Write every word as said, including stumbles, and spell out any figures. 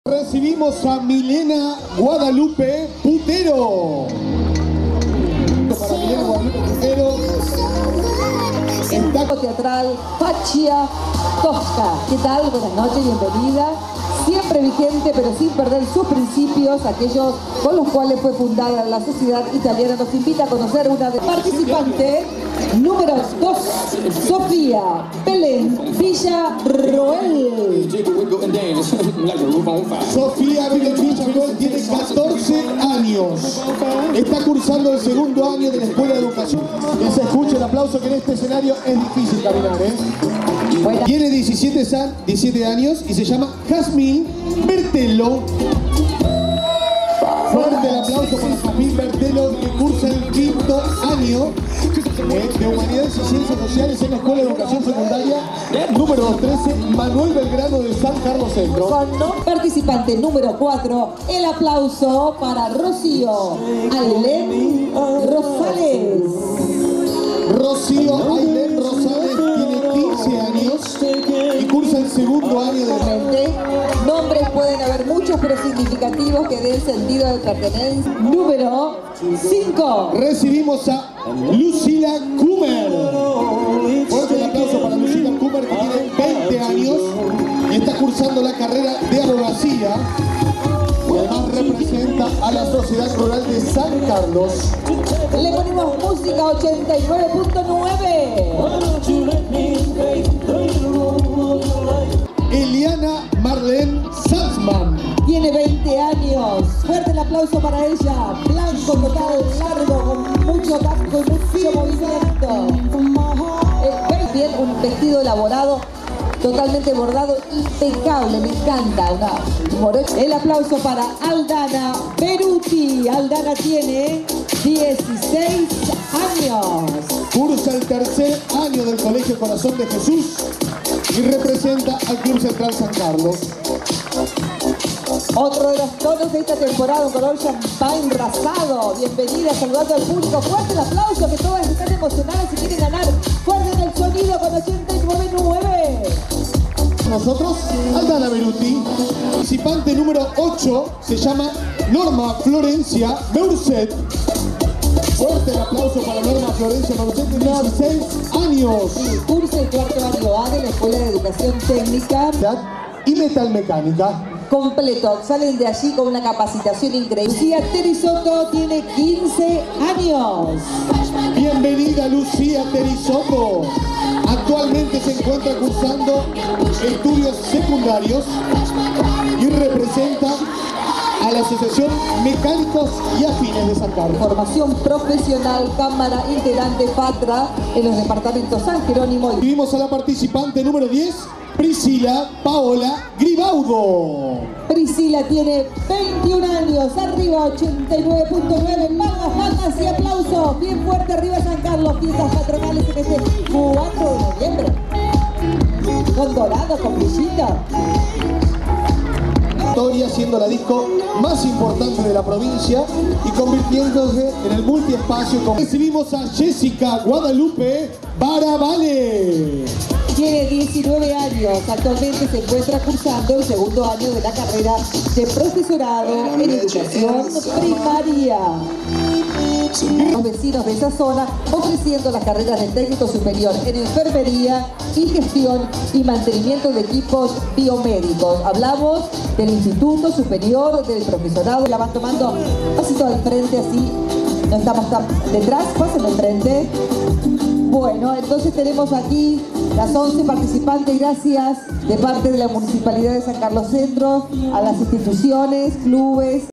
Recibimos a Milena Guadalupe Putero. Para Milena Guadalupe Putero. Está teatral Faccia Tosca. ¿Qué tal? Buenas noches, bienvenida. Siempre vigente, pero sin perder sus principios, aquellos con los cuales fue fundada la sociedad italiana. Nos invita a conocer una de participante número dos, Sofía Belén Villarroel. Sofía Belén Villarroel tiene catorce años. Está cursando el segundo año de la Escuela de Educación. Que se escuche el aplauso, que en este escenario es difícil caminar, ¿eh? Bueno. Tiene diecisiete años y se llama Jazmín Bertello. Fuerte el aplauso para Jazmín Bertello, que cursa el quinto año de Humanidades y Ciencias Sociales en la Escuela de Educación Secundaria número doscientos trece, Manuel Belgrano de San Carlos Centro. Participante número cuatro, el aplauso para Rocío Ailén Rosales. Rocío Ailén Rosales tiene quince años y cursa el segundo año de mente. Nombres pueden haber muchos, pero significativos, que den sentido de pertenencia. Número cinco. Recibimos a Lucila Kummer. Fuerte el aplauso para Lucila Kummer, que tiene veinte años y está cursando la carrera de abogacía. Y además representa a la Sociedad Rural de San Carlos. Le ponemos música ochenta y nueve punto nueve. Eliana Marlene Salzman. Tiene veinte años. Fuerte el aplauso para ella. Blanco total, largo, con mucho tacto y mucho movimiento. Eh, bien, un vestido elaborado, totalmente bordado, impecable, me encanta. Una... El aplauso para Aldana Beruti. Aldana tiene dieciséis años. Cursa el tercer año del Colegio Corazón de Jesús y representa al Club Central San Carlos. Otro de los tonos de esta temporada, un color champán rasado. Bienvenida, saludando al público. Fuerte el aplauso, que todas están emocionadas y quieren ganar. Fuerte en el sonido con ochenta y nueve punto nueve. Nosotros, Aldana Beruti. Participante número ocho se llama Norma Florencia Meurset. Fuerte el aplauso para Norma Florencia Meurset, de dieciséis años. Cursa el cuarto año A de la Escuela de Educación Técnica y Metalmecánica. Completo, salen de allí con una capacitación increíble. Lucía Terisotto tiene quince años. Bienvenida, Lucía Terisotto. Actualmente se encuentra cursando estudios secundarios y representa a la Asociación Mecánicos y Afines de San Carlos. Formación profesional, Cámara Integrante FATRA en los departamentos San Jerónimo. Y vimos a la participante número diez, Priscila Paola Gribaudo. Priscila tiene veintiún años, arriba ochenta y nueve punto nueve, palmas, palmas y aplausos. Bien fuerte arriba San Carlos, fiestas patronales en este cuatro de noviembre. Con dorado, con brillito. Siendo la disco más importante de la provincia y convirtiéndose en el multiespacio. Recibimos a Jessica Guadalupe Barabale. Tiene diecinueve años, actualmente se encuentra cursando el segundo año de la carrera de profesorado en educación primaria. Los vecinos de esa zona ofreciendo las carreras de técnico superior en enfermería y gestión y mantenimiento de equipos biomédicos. Hablamos del Instituto Superior del Profesorado. La van tomando pasito al frente, así no estamos tan detrás, pasen al frente. Bueno, entonces tenemos aquí las once participantes. Gracias de parte de la Municipalidad de San Carlos Centro a las instituciones, clubes,